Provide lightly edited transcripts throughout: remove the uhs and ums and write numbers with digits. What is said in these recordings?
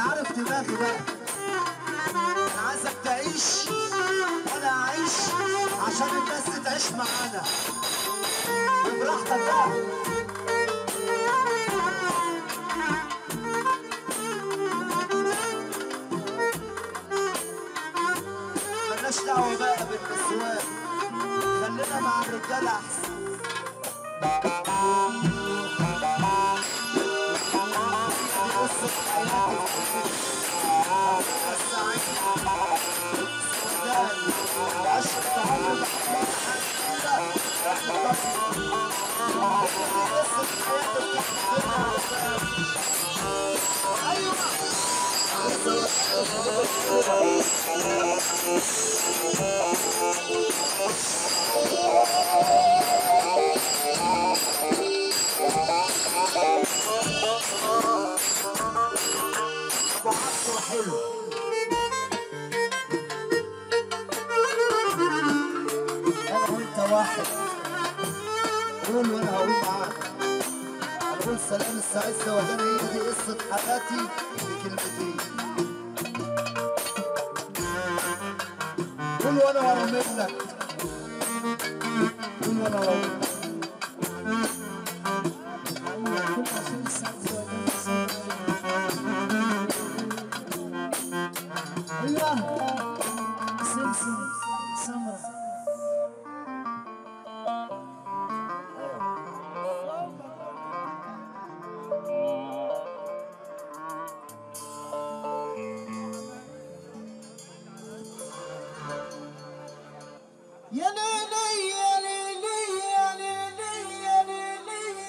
عارف دماغي بقى، انا عايزك تعيش وانا اعيش عشان الناس تعيش معانا وبراحتك بقى. مالناش دعوه بقى بالنسوان، خلينا مع الرجاله احسن. قصة حياتي عشرة عمر وعصر حلو. انا وانت واحد، قول وانا هقول معاك. انا بقول سلام السعيد سوادان، هي دي قصة حياتي بكلمتين. قول وانا ورا منك، قول وانا ورا منك. ايوه سمسم سمرة. يا ليلي يا ليلي يا ليلي يا ليلي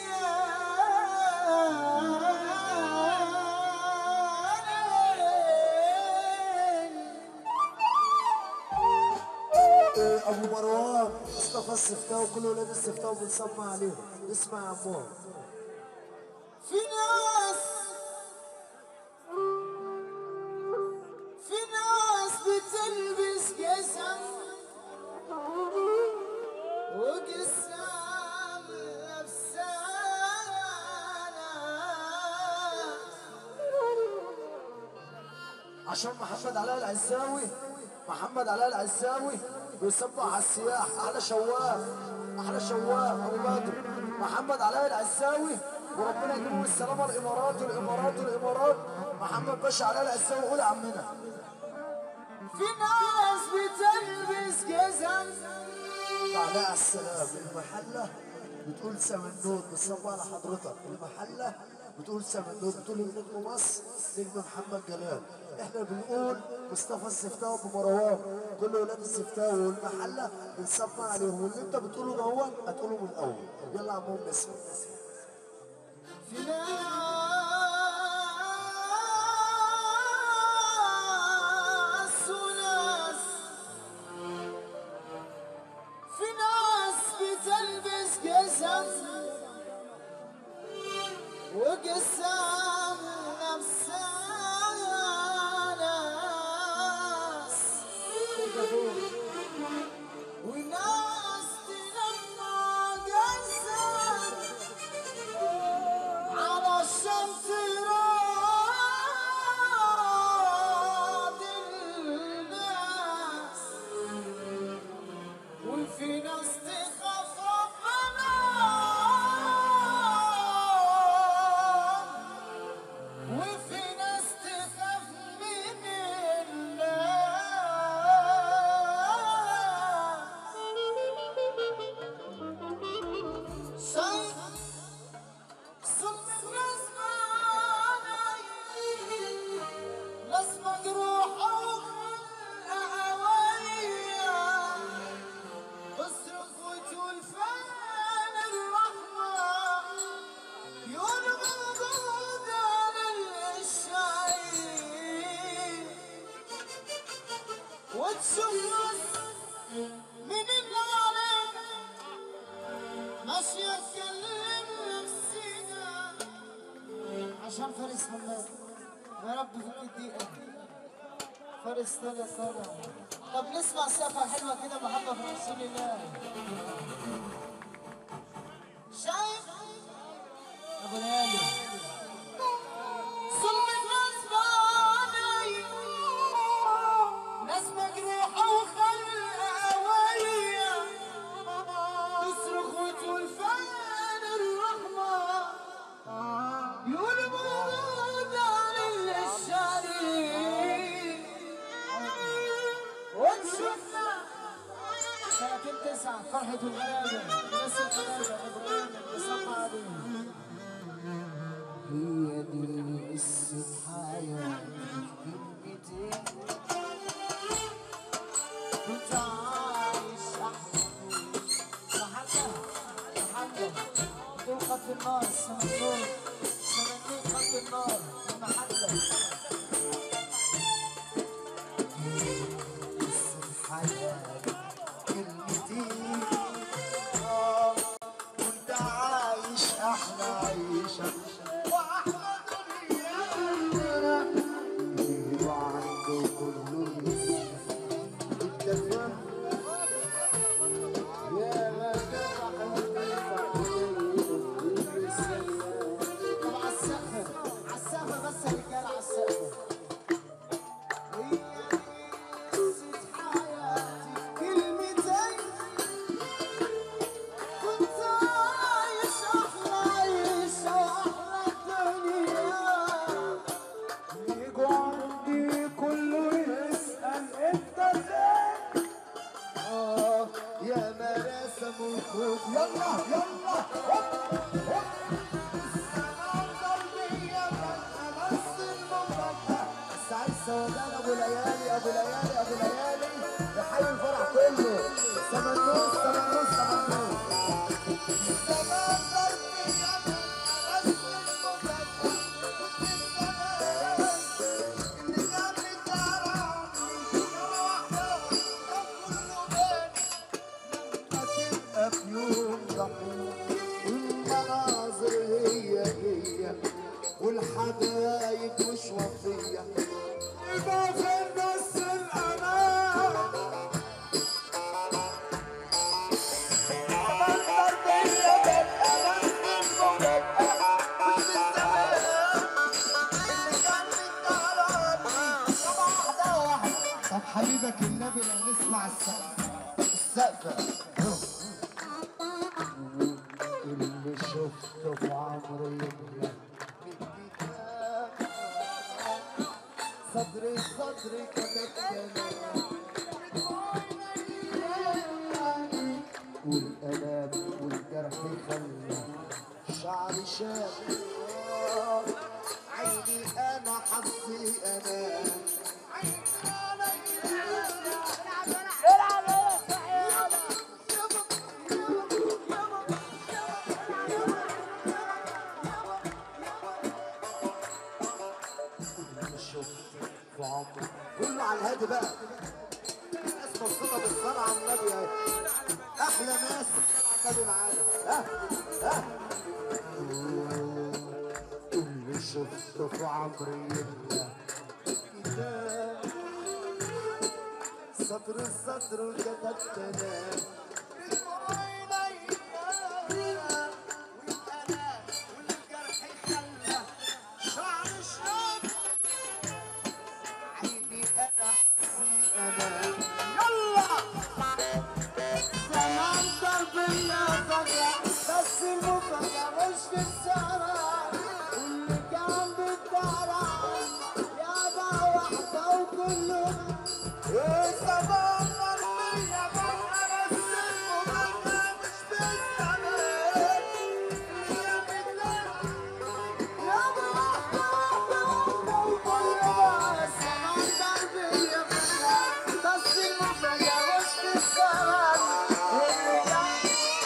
يا ابو مروان مصطفى السفتاوي وكل ولاد السفتاوي بنسمع عليهم. اسمع يا عمو. في ناس بتلبس جزم وقسام لبسانة عشان محمد علاء العزاوي. محمد علاء العزاوي بيصبح على السياح. احلى شواف، احلى شواف ابو بدر محمد علاء العزاوي، وربنا يجيبه بالسلامه. الامارات الامارات الامارات محمد باشا علاء العزاوي. قول يا عمنا. في ناس بتلبس جزم على السلام. المحله بتقول سمنود بتصبح على حضرتك. المحله بتقول سمنود، بتقول نجم مصر نجم محمد جلال. احنا بنقول مصطفى السفتاوي بمروان، كل ولاد السفتاوي والمحله بنسمع عليهم. واللي انت بتقوله دوت هتقوله من الاول. يلا يا عمو نسمع. في ناس بتلبس جزم وقسام نفسها ناس، وناس تلمع قسم على الشمس راد الناس، وفي ناس تخاف ربنا وفي ناس تخاف من الناس. شايف ظلم الناس معاي، ناس مجروحة وخلقها قوية، تصرخ وتقول فين الرحمة، يقولوا موجودة للشعيب، وتشوف ناس من اللي علينا ماشية تكلم نفسينا عشان فارس حماد. يا رب فيك الدقيقة فارس طلع طلع. طب نسمع سقفة حلوة كده محبة في رسول الله. شايف ابو ليالي ظلم الناس فرحة الغلابة ناس الغلابة ابراهيم اللي سمع عليه. هي دي قصة حياتي كلمتين كنت عايش احلى محمد دول خط النار سمنون خط النار المحلة. قصة حياتي كلمتين كنت عايش احلى عيشة واحلى دنيا وعنده كله الدفن يا ما طب عالسقف بس يا رجاله عالسقف. هي قصة حياتي كلمتين كنت عايش احلى عيشة واحلى دنيا يجوا عندي كله يسأل انت فين. يا ما رسموا الخوف يلا يلا السماء ضربية بس المفاجأة السعيد سودان ابو ليالي ابو ليالي ابو ليالي يحيي الفرح كله. سمنوس سمنوس سمنوس السماء ضربية بس المفاجأة اللي كان بيتعرفني واحدة كله بين لما تبقى في يوم ضحية والمناظر هي والحبايب مش وفية يبقى فين بس الأمان. بنطر بيا بالأمان المفاجأة مش بالزمان اللي كان بيتعرفني واحدة واحدة. طب حبيبك النبي لو نسمع السقفة اللي شفته في عمري يملى صدري صدري كتبت والألام والجرح خلى شعري شاب عيني أنا حظي أنا كله على الهادي بقى. الناس مبسوطه بالصلاه على النبي اهي احلى ناس النبي معانا. اللي شفته في عمري يملى كتاب سطر السطر كتبت انا بس المفاجأة مش في السهرة واللي كان بالدهران يابا واحدة وكله الزمان مرمية بقى بس المفاجأة مش في السهرة اللي بالله يابا واحدة وكله الزمان مرمية بقى بس المفاجأة مش في السهرة واللي كان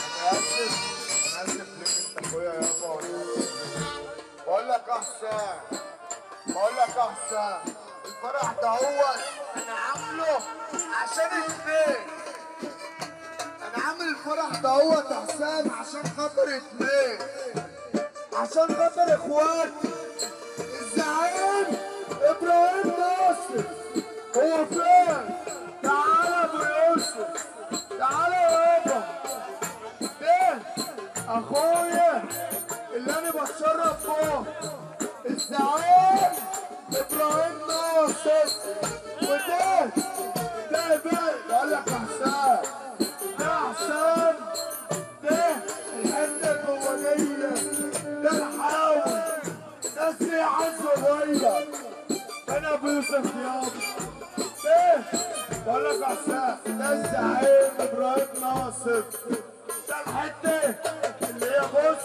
بقول لك يا حسام الفرح ده هو انا عامله عشان اتنين. انا عامل الفرح ده هو يا حسام عشان خاطر اتنين عشان خاطر اخواتي الزعيم ابراهيم ناصر. هو فين؟ تعالى يا ابو يوسف تعالى يابا. فين اخويا اللي انا بتشرف فوق الزعيم ابراهيم ناصر. وده بقى بقول لك يا حسام ده حسام ده الحته الجوانيه ده الحاوي ده السيعه الصغير انا ابو يوسف يابا. ايه بقول لك يا حسام ده الزعيم ابراهيم ناصر، ده الحته اللي هي بص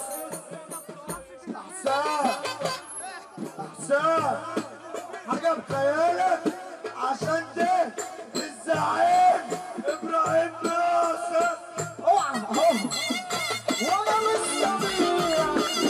حسام حسام حاجه بخيالك عشان ده الزعيم ابراهيم ناصر. اوعى اهو وانا مستنيك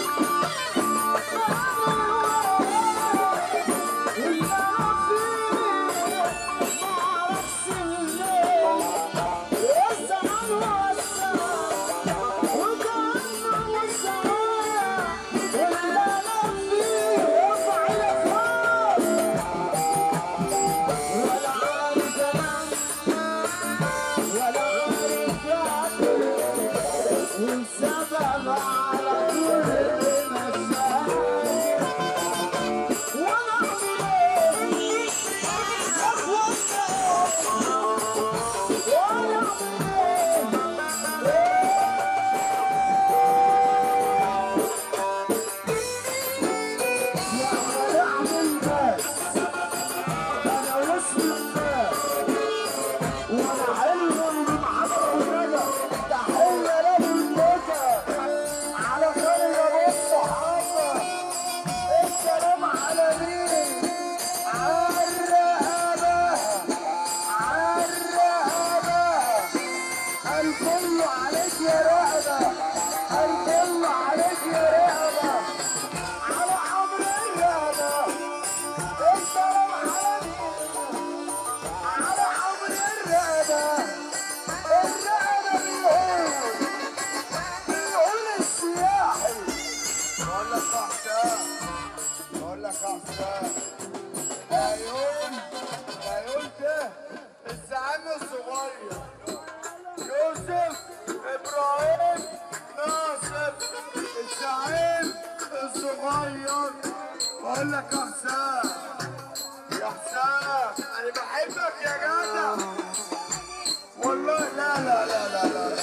بقول لك يا حسام يا حسام انا بحبك يا جدع والله. لا لا لا لا لا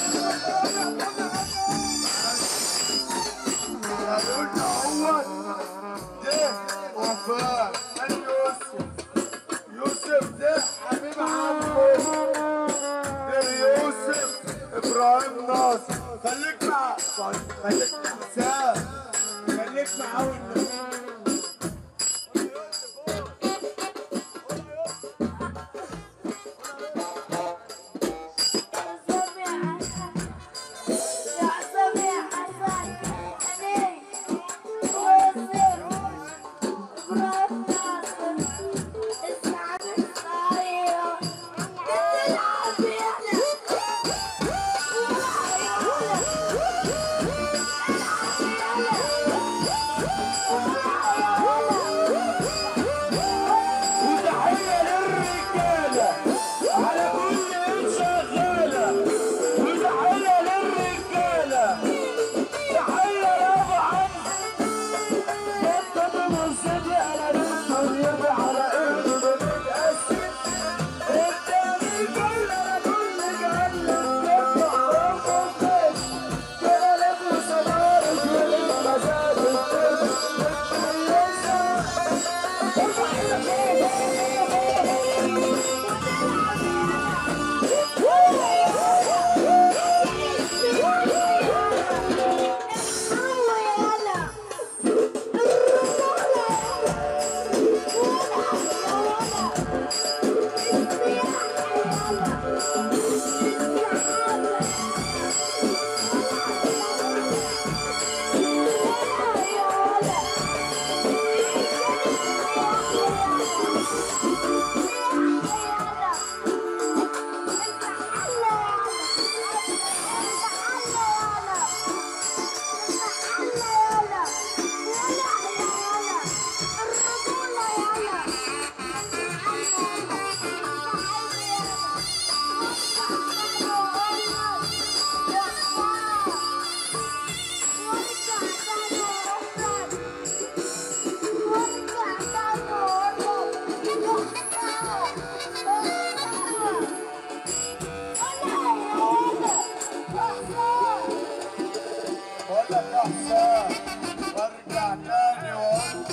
انا قلت اهوت ده وفاء يوسف يوسف ده حبيب عمو ده يوسف ابراهيم ناصر. خليك مع حسام خليك معاه.